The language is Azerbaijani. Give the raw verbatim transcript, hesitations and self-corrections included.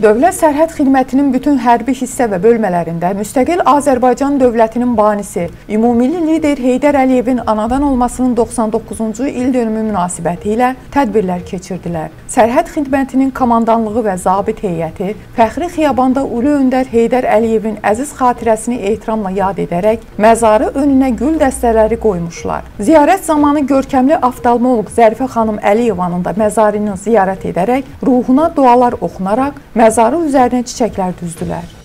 Dövlət Sərhəd Xidmətinin bütün hərbi hissə və bölmələrində müstəqil Azərbaycan dövlətinin banisi, ümumilli lider Heydər Əliyevin anadan olmasının doxsan doqquzuncu ildönümü münasibəti ilə tədbirlər keçirdilər. Sərhəd Xidmətinin komandanlığı və zabit heyəti Fəxri Xiyabanda Ulu Öndər Heydər Əliyevin əziz xatirəsini ehtiramla yad edərək məzarı önünə gül dəstələri qoymuşlar. Ziyarət zamanı görkəmli oftalmoloq Zərifə xanım Əliyevanın da məzarını ziyarət edərək ruhuna dualar oxunaraq məzarı üzərinə çiçəklər düzdülər.